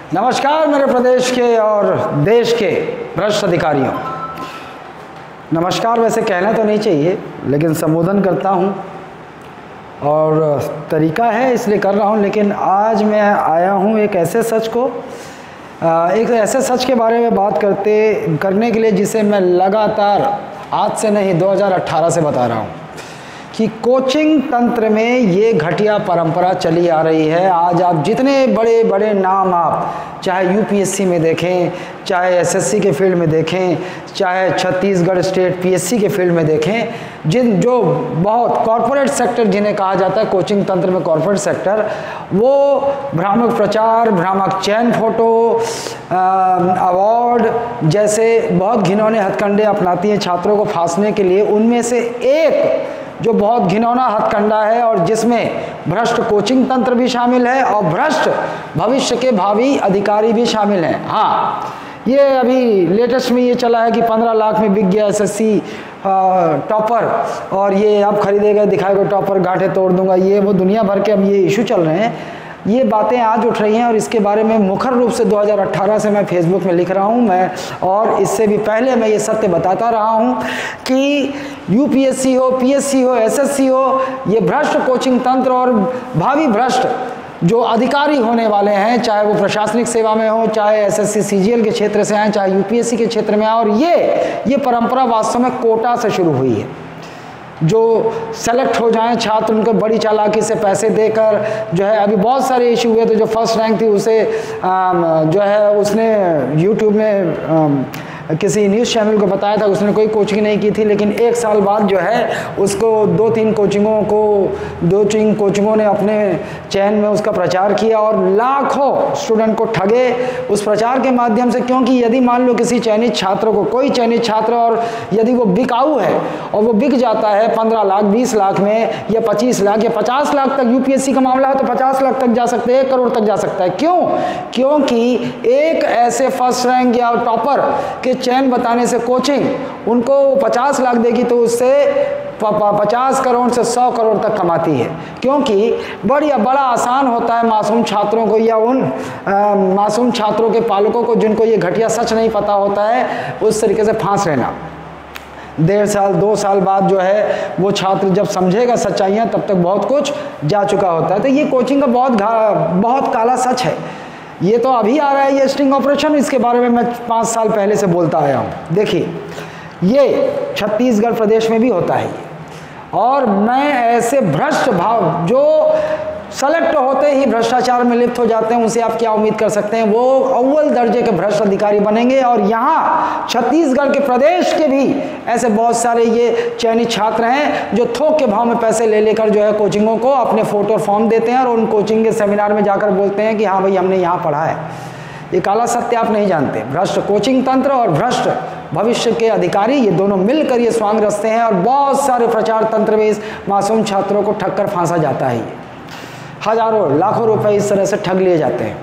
नमस्कार मेरे प्रदेश के और देश के भ्रष्ट अधिकारियों। नमस्कार वैसे कहना तो नहीं चाहिए, लेकिन संबोधन करता हूँ और तरीका है इसलिए कर रहा हूँ। लेकिन आज मैं आया हूँ एक ऐसे सच के बारे में बात करने के लिए जिसे मैं लगातार आज से नहीं 2018 से बता रहा हूँ कि कोचिंग तंत्र में ये घटिया परंपरा चली आ रही है। आज आप जितने बड़े बड़े नाम आप चाहे यूपीएससी में देखें, चाहे एसएससी के फील्ड में देखें, चाहे छत्तीसगढ़ स्टेट पीएससी के फील्ड में देखें, जो बहुत कॉरपोरेट सेक्टर जिन्हें कहा जाता है कोचिंग तंत्र में कॉरपोरेट सेक्टर, वो भ्रामक प्रचार, भ्रामक चयन फोटो, अवार्ड जैसे बहुत घिनौने हथकंडे अपनाती हैं छात्रों को फांसने के लिए। उनमें से एक जो बहुत घिनौना हथकंडा है और जिसमें भ्रष्ट कोचिंग तंत्र भी शामिल है और भ्रष्ट भविष्य के भावी अधिकारी भी शामिल हैं। हाँ, ये अभी लेटेस्ट में ये चला है कि 15 लाख में बिक गया एसएससी टॉपर और ये अब खरीदेगा दिखाएगा टॉपर, गांठे तोड़ दूंगा, ये वो दुनिया भर के अब ये इशू चल रहे हैं। ये बातें आज उठ रही हैं और इसके बारे में मुखर रूप से 2018 से मैं फेसबुक में लिख रहा हूँ और इससे भी पहले मैं ये सत्य बताता रहा हूँ कि यूपीएससी हो, पीएससी हो, एसएससी हो, ये भ्रष्ट कोचिंग तंत्र और भावी भ्रष्ट जो अधिकारी होने वाले हैं, चाहे वो प्रशासनिक सेवा में हो, चाहे एसएससी सीजीएल के क्षेत्र से आए, चाहे यूपीएससी के क्षेत्र में आए, और ये परंपरा वास्तव में कोटा से शुरू हुई है। जो सेलेक्ट हो जाएं छात्र उनको बड़ी चालाकी से पैसे देकर जो है, अभी बहुत सारे इशू हुए थे। जो फर्स्ट रैंक थी उसे जो है उसने यूट्यूब में किसी न्यूज़ चैनल को बताया था, उसने कोई कोचिंग नहीं की थी, लेकिन एक साल बाद जो है उसको दो तीन कोचिंगों ने अपने चयन में उसका प्रचार किया और लाखों स्टूडेंट को ठगे उस प्रचार के माध्यम से। क्योंकि यदि मान लो किसी चयनित छात्र को, कोई चयनित छात्र, और यदि वो बिकाऊ है और वो बिक जाता है 15 लाख 20 लाख में या 25 लाख या 50 लाख तक, यूपीएससी का मामला है तो 50 लाख तक जा सकते हैं, 1 करोड़ तक जा सकता है। क्यों? क्योंकि एक ऐसे फर्स्ट रैंक या टॉपर के चयन बताने से कोचिंग उनको 50 लाख देगी तो उससे 50 करोड़ से 100 करोड़ तक कमाती है। क्योंकि बड़ा आसान होता है मासूम छात्रों को या उन मासूम छात्रों के पालकों को जिनको ये घटिया सच नहीं पता होता है उस तरीके से फांस लेना। 1.5 साल 2 साल बाद जो है वो छात्र जब समझेगा सच्चाइयाँ तब तक बहुत कुछ जा चुका होता है। तो ये कोचिंग का बहुत काला सच है। ये तो अभी आ रहा है ये स्टिंग ऑपरेशन, इसके बारे में मैं 5 साल पहले से बोलता आया हूँ। देखिए, ये छत्तीसगढ़ प्रदेश में भी होता है और मैं ऐसे भ्रष्ट भाव जो सेलेक्ट होते ही भ्रष्टाचार में लिप्त हो जाते हैं उनसे आप क्या उम्मीद कर सकते हैं? वो अव्वल दर्जे के भ्रष्ट अधिकारी बनेंगे। और यहाँ छत्तीसगढ़ के प्रदेश के भी ऐसे बहुत सारे ये चयनित छात्र हैं जो थोक के भाव में पैसे ले लेकर जो है कोचिंगों को अपने फोटो फॉर्म देते हैं और उन कोचिंग के सेमिनार में जाकर बोलते हैं कि हाँ भाई हमने यहाँ पढ़ा है। ये काला सत्य आप नहीं जानते। भ्रष्ट कोचिंग तंत्र और भ्रष्ट भविष्य के अधिकारी, ये दोनों मिलकर ये स्वांग रचते हैं और बहुत सारे प्रचार तंत्र में इस मासूम छात्रों को ठग कर फांसा जाता है। ये हजारों लाखों रुपए इस तरह से ठग लिए जाते हैं।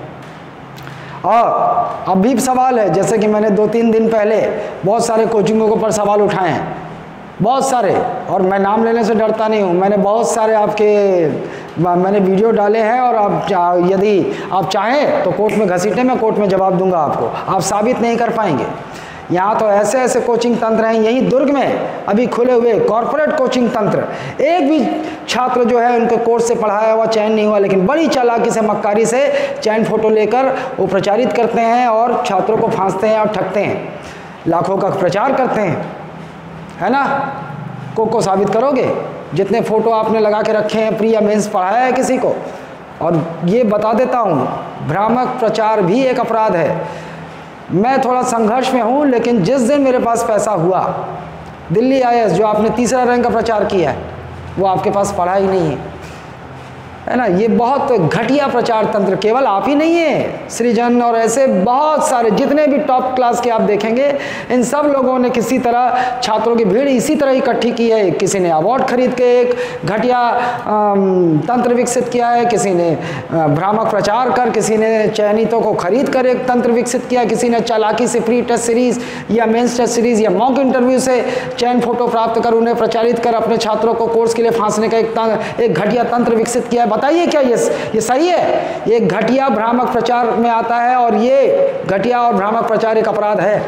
और अब भी सवाल है, जैसे कि मैंने 2-3 दिन पहले बहुत सारे कोचिंगों के ऊपर सवाल उठाए हैं, बहुत सारे, और मैं नाम लेने से डरता नहीं हूँ। मैंने बहुत सारे मैंने वीडियो डाले हैं और आप यदि आप चाहें तो कोर्ट में घसीटें, मैं कोर्ट में जवाब दूंगा आपको। आप साबित नहीं कर पाएंगे। यहाँ तो ऐसे ऐसे कोचिंग तंत्र हैं। यही दुर्ग में अभी खुले हुए कॉरपोरेट कोचिंग तंत्र, एक भी छात्र जो है उनके कोर्स से पढ़ाया हुआ चयन नहीं हुआ, लेकिन बड़ी चालाकी से मक्कारी से चयन फोटो लेकर वो प्रचारित करते हैं और छात्रों को फांसते हैं और ठगते हैं, लाखों का प्रचार करते हैं, है ना? को साबित करोगे? जितने फोटो आपने लगा के रखे हैं, प्री या मेंस पढ़ाया है किसी को? और ये बता देता हूँ, भ्रामक प्रचार भी एक अपराध है। मैं थोड़ा संघर्ष में हूँ, लेकिन जिस दिन मेरे पास पैसा हुआ, दिल्ली आईएएस जो आपने 3रा रैंक का प्रचार किया है वो आपके पास पढ़ा ही नहीं है ना? ये बहुत घटिया प्रचार तंत्र केवल आप ही नहीं है, सृजन और ऐसे बहुत सारे जितने भी टॉप क्लास के आप देखेंगे, इन सब लोगों ने किसी तरह छात्रों की भीड़ इसी तरह इकट्ठी की है। किसी ने अवार्ड खरीद के एक घटिया तंत्र विकसित किया है, किसी ने भ्रामक प्रचार कर, किसी ने चयनितों को खरीद कर एक तंत्र विकसित किया, किसी ने चालाकी से प्री टेस्ट सीरीज या मेंस टेस्ट सीरीज या मॉक इंटरव्यू से चयन फोटो प्राप्त कर उन्हें प्रचारित कर अपने छात्रों को कोर्स के लिए फांसने का एक घटिया तंत्र विकसित किया है। बताइए क्या ये सही है? ये घटिया भ्रामक प्रचार में आता है और ये घटिया और भ्रामक प्रचार एक अपराध है।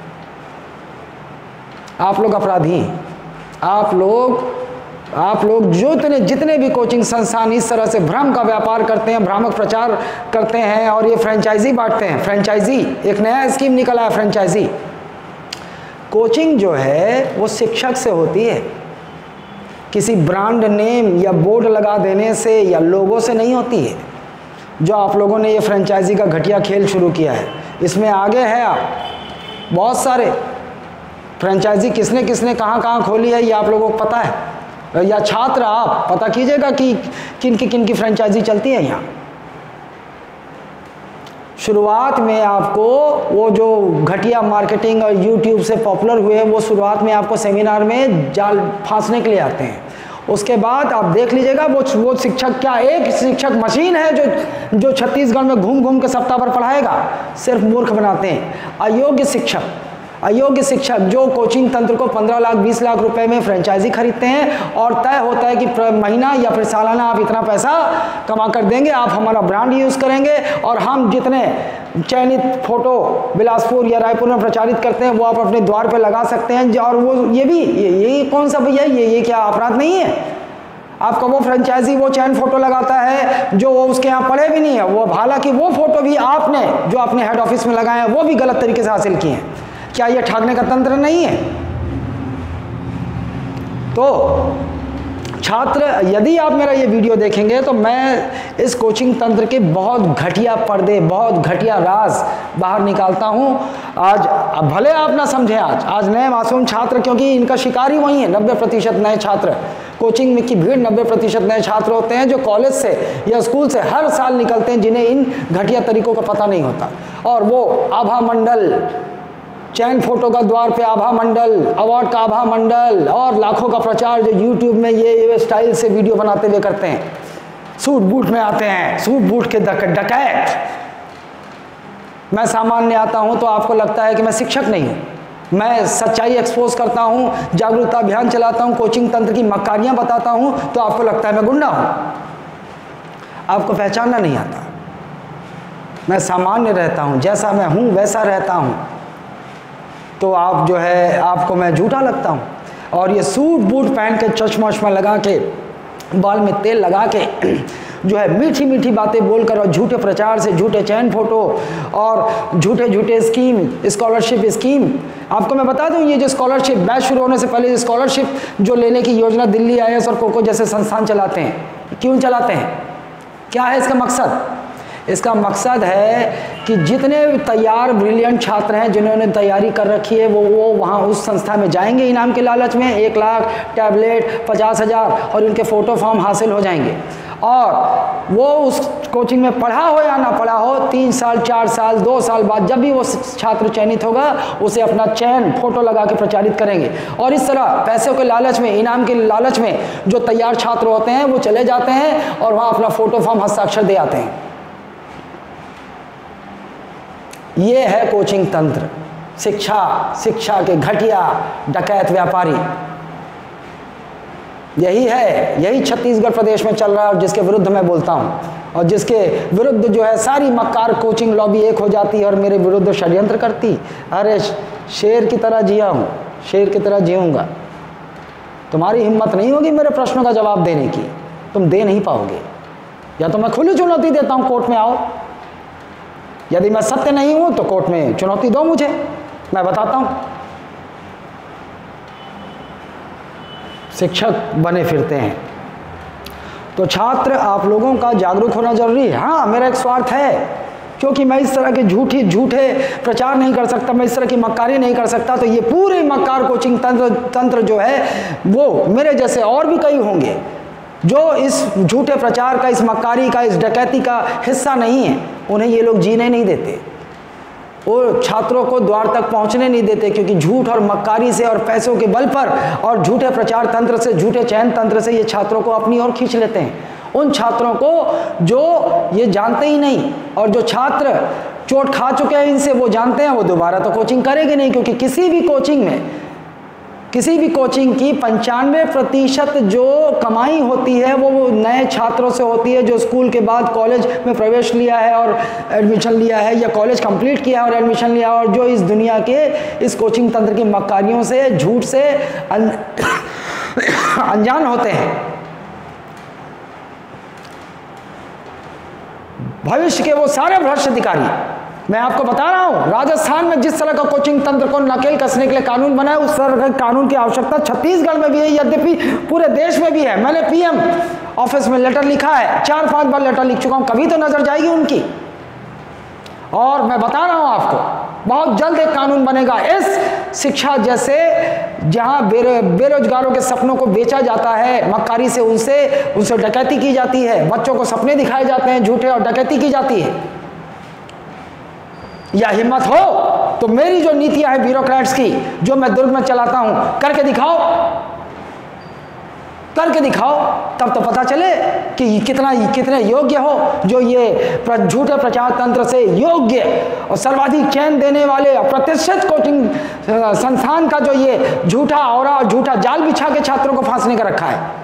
आप लोग अपराधी, आप लोग जितने भी कोचिंग संस्थान इस तरह से भ्रम का व्यापार करते हैं, भ्रामक प्रचार करते हैं और ये फ्रेंचाइजी बांटते हैं। फ्रेंचाइजी एक नया स्कीम निकला है, फ्रेंचाइजी। कोचिंग जो है वो शिक्षक से होती है, किसी ब्रांड नेम या बोर्ड लगा देने से या लोगों से नहीं होती है। जो आप लोगों ने ये फ्रेंचाइजी का घटिया खेल शुरू किया है, इसमें आगे हैं आप बहुत सारे। फ्रेंचाइजी किसने किसने कहाँ कहाँ खोली है ये आप लोगों को पता है, या छात्र आप पता कीजिएगा कि किन की फ्रेंचाइजी चलती है यहाँ। शुरुआत में आपको वो जो घटिया मार्केटिंग और यूट्यूब से पॉपुलर हुए, वो शुरुआत में आपको सेमिनार में जाल फांसने के लिए आते हैं। उसके बाद आप देख लीजिएगा वो शिक्षक क्या एक शिक्षक मशीन है जो छत्तीसगढ़ में घूम घूम के सप्ताह भर पढ़ाएगा। सिर्फ मूर्ख बनाते हैं। अयोग्य शिक्षक जो कोचिंग तंत्र को 15 लाख 20 लाख रुपए में फ्रेंचाइजी खरीदते हैं और तय होता है कि महीना या फिर सालाना आप इतना पैसा कमा कर देंगे, आप हमारा ब्रांड यूज़ करेंगे और हम जितने चयनित फोटो बिलासपुर या रायपुर में प्रचारित करते हैं वो आप अपने द्वार पे लगा सकते हैं। और वो ये कौन सा भैया, ये क्या अपराध नहीं है? आपका वो फ्रेंचाइजी वो चैन फोटो लगाता है जो वो उसके यहाँ पढ़े भी नहीं है, वो हालांकि वो फोटो भी आपने जो अपने हेड ऑफिस में लगाए हैं वो भी गलत तरीके से हासिल किए हैं। क्या ये ठगने का तंत्र नहीं है? तो छात्र, यदि आप मेरा ये वीडियो देखेंगे तो मैं इस कोचिंग तंत्र के बहुत घटिया पर्दे, बहुत घटिया राज बाहर निकालता हूँ। आज भले आप ना समझें, आज नए मासूम छात्र, क्योंकि इनका शिकार ही वही है। 90% नए छात्र, कोचिंग में की भीड़ 90% नए छात्र होते हैं जो कॉलेज से या स्कूल से हर साल निकलते हैं, जिन्हें इन घटिया तरीकों का पता नहीं होता। और वो आभा मंडल, चैन फोटो का द्वार पे आभा मंडल, अवार्ड का आभा मंडल और लाखों का प्रचार जो यूट्यूब में ये स्टाइल से वीडियो बनाते हुए करते हैं। सूट बूट में आते हैं, सूट बूट के डकैत। मैं सामान्य आता हूं तो आपको लगता है कि मैं शिक्षक नहीं हूं। मैं सच्चाई एक्सपोज करता हूं, जागरूकता अभियान चलाता हूं, कोचिंग तंत्र की मक्कारियां बताता हूं तो आपको लगता है मैं गुंडा हूं। आपको पहचानना नहीं आता। मैं सामान्य रहता हूं, जैसा मैं हूं वैसा रहता हूं, तो आप जो है आपको मैं झूठा लगता हूँ। और ये सूट बूट पहन के चश्मा वश्मा लगा के बाल में तेल लगा के जो है मीठी मीठी बातें बोलकर और झूठे प्रचार से झूठे चैन फोटो और झूठे स्कीम, स्कॉलरशिप स्कीम। आपको मैं बता दूं, ये जो स्कॉलरशिप बैच शुरू होने से पहले स्कॉलरशिप जो लेने की योजना दिल्ली IAS और कोको जैसे संस्थान चलाते हैं। क्यों चलाते हैं? क्या है इसका मकसद? इसका मकसद है कि जितने तैयार ब्रिलियंट छात्र हैं जिन्होंने तैयारी कर रखी है वो वहाँ उस संस्था में जाएंगे इनाम के लालच में। 1 लाख, टैबलेट, 50,000 और इनके फ़ोटो फॉर्म हासिल हो जाएंगे। और वो उस कोचिंग में पढ़ा हो या ना पढ़ा हो, 3 साल 4 साल 2 साल बाद जब भी वो छात्र चयनित होगा उसे अपना चयन फोटो लगा के प्रचारित करेंगे। और इस तरह पैसों के लालच में, इनाम के लालच में जो तैयार छात्र होते हैं वो चले जाते हैं और वहाँ अपना फ़ोटो फॉर्म हस्ताक्षर दे आते हैं। ये है कोचिंग तंत्र, शिक्षा के घटिया डकैत व्यापारी। यही है, यही छत्तीसगढ़ प्रदेश में चल रहा है और जिसके विरुद्ध मैं बोलता हूँ और जिसके विरुद्ध जो है सारी मक्कार कोचिंग लॉबी एक हो जाती है और मेरे विरुद्ध षड्यंत्र करती। अरे शेर की तरह जिया हूँ, शेर की तरह जीऊँगा। तुम्हारी हिम्मत नहीं होगी मेरे प्रश्नों का जवाब देने की, तुम दे नहीं पाओगे। या तो मैं खुली चुनौती देता हूँ, कोर्ट में आओ। यदि मैं सत्य नहीं हूं तो कोर्ट में चुनौती दो मुझे, मैं बताता हूं। शिक्षक बने फिरते हैं। तो छात्र, आप लोगों का जागरूक होना जरूरी है। हाँ, मेरा एक स्वार्थ है, क्योंकि मैं इस तरह के झूठे प्रचार नहीं कर सकता, मैं इस तरह की मक्कारी नहीं कर सकता। तो ये पूरे मक्कार कोचिंग तंत्र जो है वो मेरे जैसे और भी कई होंगे जो इस झूठे प्रचार का, इस मक्कारी का, इस डकैती का हिस्सा नहीं है। उन्हें ये लोग जीने नहीं देते, वो छात्रों को द्वार तक पहुंचने नहीं देते, क्योंकि झूठ और मक्कारी से और पैसों के बल पर और झूठे प्रचार तंत्र से, झूठे चयन तंत्र से ये छात्रों को अपनी ओर खींच लेते हैं। उन छात्रों को जो ये जानते ही नहीं, और जो छात्र चोट खा चुके हैं इनसे, वो जानते हैं वो दोबारा तो कोचिंग करेंगे नहीं, क्योंकि किसी भी कोचिंग में किसी भी कोचिंग की 95% जो कमाई होती है वो नए छात्रों से होती है जो स्कूल के बाद कॉलेज में प्रवेश लिया है और एडमिशन लिया है, या कॉलेज कंप्लीट किया और एडमिशन लिया, और जो इस दुनिया के इस कोचिंग तंत्र की मक्कारियों से, झूठ से अनजान होते हैं। भविष्य के वो सारे भ्रष्ट अधिकारी, मैं आपको बता रहा हूं, राजस्थान में जिस तरह का कोचिंग तंत्र को नकेल कसने के लिए कानून बना है, उस तरह के कानून की आवश्यकता छत्तीसगढ़ में भी है, यद्यपि पूरे देश में भी है। मैंने पीएम ऑफिस में लेटर लिखा है, 4-5 बार लेटर लिख चुका हूं, कभी तो नजर जाएगी उनकी। और मैं बता रहा हूं आपको, बहुत जल्द एक कानून बनेगा। इस शिक्षा जैसे जहां बेरोजगारों के सपनों को बेचा जाता है, मक्कारी से उनसे डकैती की जाती है, बच्चों को सपने दिखाए जाते हैं झूठे और डकैती की जाती है। या हिम्मत हो तो मेरी जो नीतियां हैं ब्यूरोक्रेट्स की, जो मैं दुर्ग में चलाता हूं, करके दिखाओ, तब तो पता चले कि कितने योग्य हो, जो ये झूठे प्रचार तंत्र से योग्य और सर्वाधिक चैन देने वाले प्रतिष्ठित कोचिंग संस्थान का जो ये झूठा और झूठा जाल बिछा के छात्रों को फांसने का रखा है।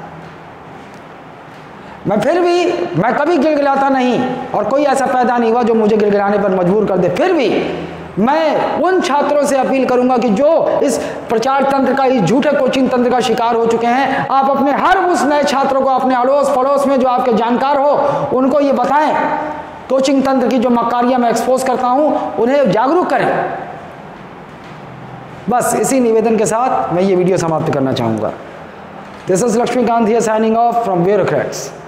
मैं कभी गिड़गिड़ाता नहीं, और कोई ऐसा पैदा नहीं हुआ जो मुझे गिड़गिड़ाने पर मजबूर कर दे। फिर भी मैं उन छात्रों से अपील करूंगा कि जो इस प्रचार तंत्र का, इस झूठे कोचिंग तंत्र का शिकार हो चुके हैं, आप अपने हर उस नए छात्रों को अपने अड़ोस पड़ोस में जो आपके जानकार हो, उनको ये बताएं, कोचिंग तंत्र की जो मक्कारियां मैं एक्सपोज करता हूं, उन्हें जागरूक करें। बस इसी निवेदन के साथ मैं ये वीडियो समाप्त करना चाहूंगा। This is Laxmikant here signing off from bureaucrats.